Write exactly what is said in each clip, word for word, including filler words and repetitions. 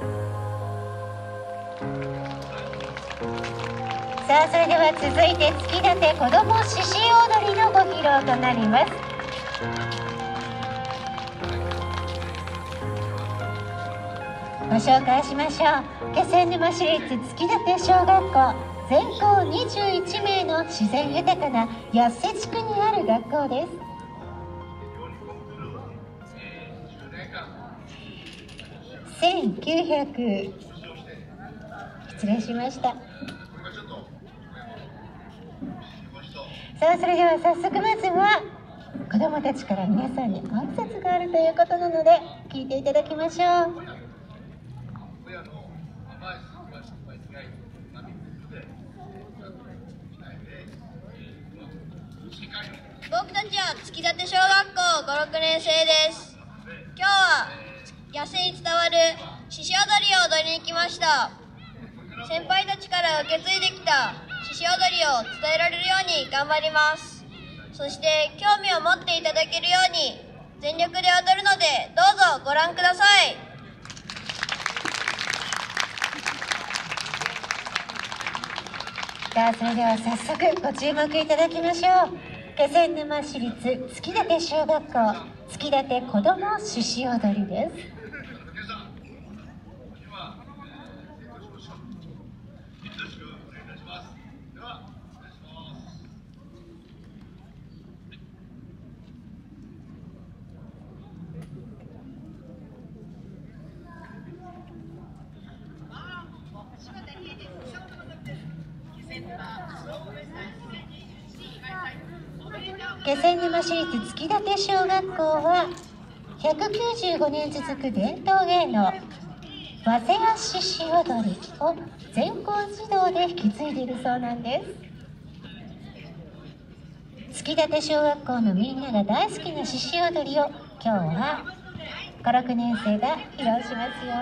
さあ、それでは続いて突き立て子ども獅子踊りのご披露となります。ご紹介しましょう。気仙沼市立突き立て小学校、全校にじゅういちめいの自然豊かな八瀬地区にある学校です。せんきゅうひゃく失礼しました。さあ、それでは早速まずは子どもたちから皆さんに挨拶があるということなので聞いていただきましょう。 僕たちは突き立て小学校ご、ろくねん生です。今日は八瀬に伝わる獅子踊りを踊りに来ました。先輩たちから受け継いできた獅子踊りを伝えられるように頑張ります。そして興味を持っていただけるように全力で踊るので、どうぞご覧ください。 さあ、それでは早速ご注目いただきましょう。気仙沼市立突き立て小学校突き立て子ども獅子踊りです。気仙沼市立突き立て小学校はひゃくきゅうじゅうごねん続く伝統芸能早瀬屋獅子踊りを全校児童で引き継いでいるそうなんです。突き立て小学校のみんなが大好きな獅子踊りを今日はご、ろくねん生が披露しますよ。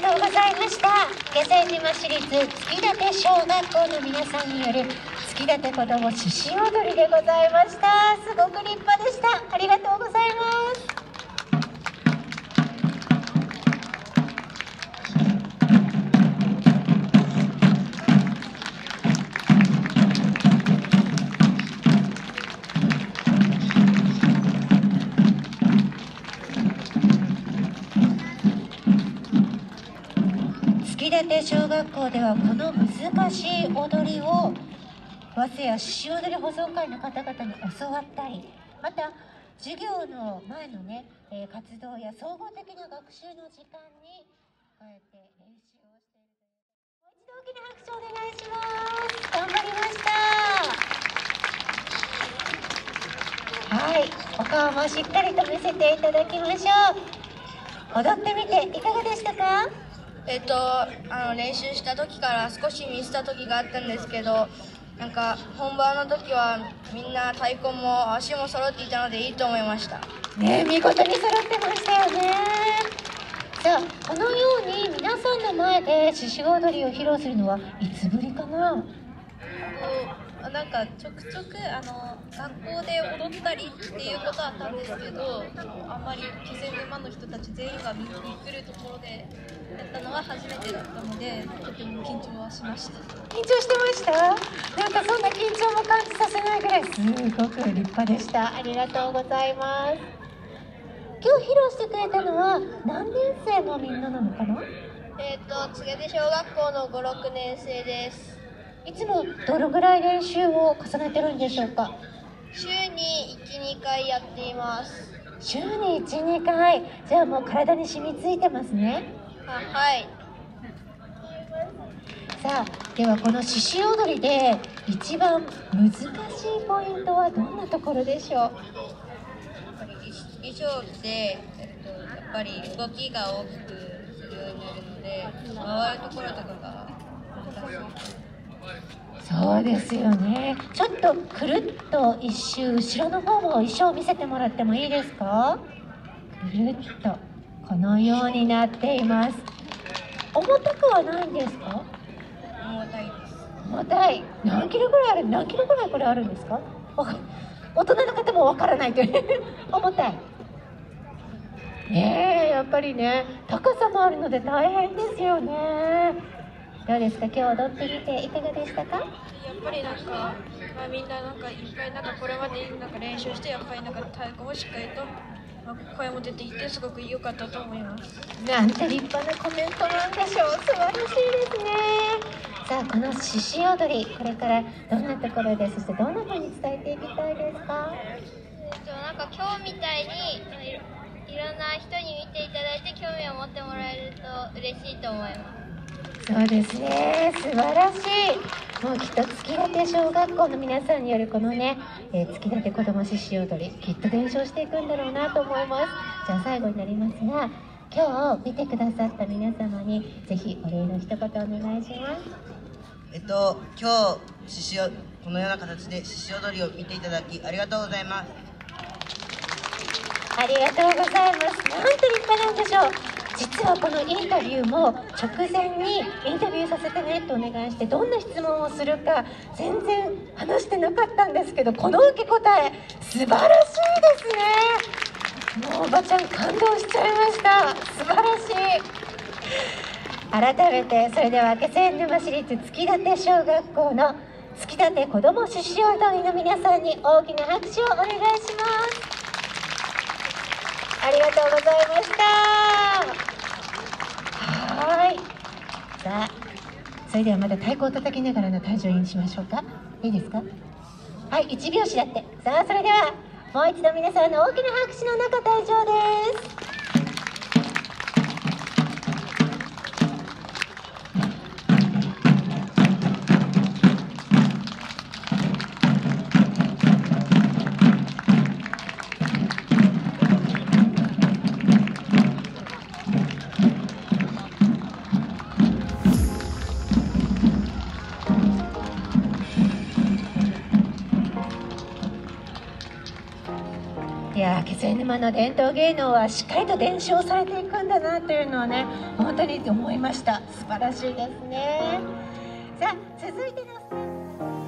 とうございました。気仙沼市立月立小学校の皆さんによる月立子ども獅子踊りでございました。すごく立派でした。ありがとうございます。月立小学校ではこの難しい踊りを早稲谷獅子踊り保存会の方々に教わったり、また授業の前のね、えー、活動や総合的な学習の時間にこうやって練習をしているという。もう一度大きな拍手をお願いします。頑張りました。はい、お顔もしっかりと見せていただきましょう。踊ってみていかがでしたか？ えっと、あの練習した時から少しミスった時があったんですけど、なんか本番の時はみんな太鼓も足も揃っていたのでいいと思いました。 ね、見事に揃ってましたよね。さあ、このように皆さんの前で獅子踊りを披露するのはいつぶりかな？ なんかちょくちょくあの学校で踊ったりっていうことはあったんですけど、あんまり気仙沼の人たち全員が見に来るところでやったのは初めてだったので、とても緊張はしました。 緊張してました？なんかそんな緊張も感じさせないぐらいすごく立派でした。ありがとうございます。今日披露してくれたのは何年生のみんななのかな？ えっと、柘植小学校のご、ろくねん生です。 いつもどのぐらい練習を重ねてるんでしょうか？ 週にいち、にかいやっています。 週にいち、にかい。じゃあもう体に染みついてますね。 あ、はい。 さあ、ではこの獅子踊りで一番難しいポイントはどんなところでしょう？ やっぱり衣装を着て、えっと、やっぱり動きが大きくするようになるので、回るところとかが難しい。 そうですよね。ちょっとくるっと一周後ろの方の衣装を見せてもらってもいいですか？くるっとこのようになっています。重たくはないんですか？ 重たいです。 重たい。何キロぐらいある？何キロぐらいこれあるんですか？大人の方もわからないという重たい。ねえ、やっぱりね、高さもあるので大変ですよね。どうですか？今日踊ってみていかがでしたか？ やっぱりなんか、まあ、みんななんかいっぱいなんかこれまでなんか練習して、やっぱりなんか太鼓もしっかりと、まあ、声も出ていてすごく良かったと思います。 なんて立派なコメントなんでしょう。素晴らしいですね。さあ、この獅子踊り、これからどんなところで、そしてどんな風に伝えていきたいですか？ えっと、なんか今日みたいにいろんな人に見ていただいて興味を持ってもらえると嬉しいと思います。 そうですね、素晴らしい。もうきっと月立小学校の皆さんによるこのね、えー、月立子ども獅子踊り、きっと伝承していくんだろうなと思います。じゃあ最後になりますが、今日見てくださった皆様にぜひお礼の一言お願いします。 えっと今日獅子をこのような形で獅子踊りを見ていただきありがとうございます。 ありがとうございます。なんて立派なんでしょう。実はこのインタビューも直前にインタビューさせてねとお願いして、どんな質問をするか全然話してなかったんですけど、この受け答え素晴らしいですね。もうおばちゃん感動しちゃいました。素晴らしい。改めてそれでは気仙沼市立月立小学校の月立子ども獅子踊りの皆さんに大きな拍手をお願いします。ありがとうございました。はい。さあ、それではまた太鼓を叩きながらの退場にしましょうか。いいですか？はい、いちびょうしだって。さあ、それではもう一度皆さんの大きな拍手の中退場です。でやー、気仙沼の伝統芸能はしっかりと伝承されていくんだなというのはね、本当に思いました。素晴らしいですね。さあ、続いてのステージ